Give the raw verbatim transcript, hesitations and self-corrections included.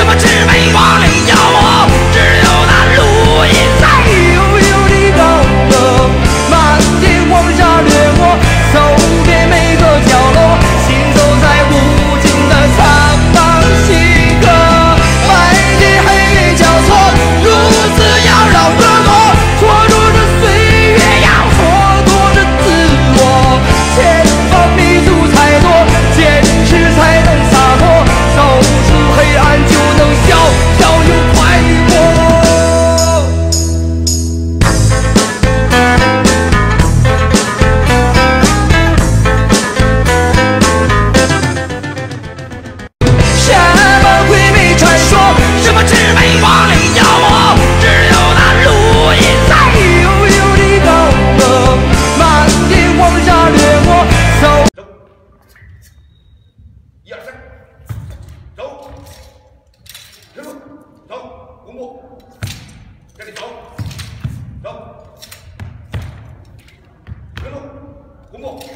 么魑魅魍魉妖魔，只有那录音在悠悠的高歌，漫天黄沙掠过，走遍每个角落，行走在无尽的苍茫星河，白天黑夜交错，如此妖娆婀娜，蹉跎着岁月，要蹉跎着自我，前方弥足彩多，坚持才能洒脱，走出黑暗就能逍遥又快活。什么鬼魅传说，什么魑魅魍魉妖魔，只有那录音在悠悠的高歌，漫天黄沙掠过，走。 一二三，走，师傅，走，弓步，这里走，走，师傅，弓步。